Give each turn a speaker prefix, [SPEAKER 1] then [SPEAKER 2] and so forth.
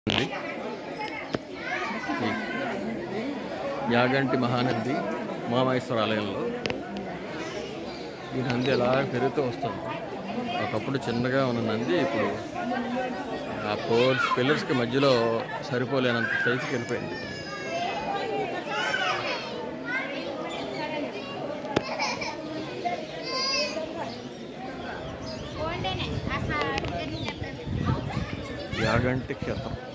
[SPEAKER 1] యాగంటి మహానంది ఉమామహేశ్వర ఆలయంలో ఈ నంది ఎలా పెరుగుతూ వస్తుంది. ఒకప్పుడు చిన్నగా ఉన్న నంది ఇప్పుడు ఆ పిల్లర్స్కి మధ్యలో సరిపోలేనంత సైజుకి వెళ్ళిపోయింది. యాగంటి క్షేత్రం.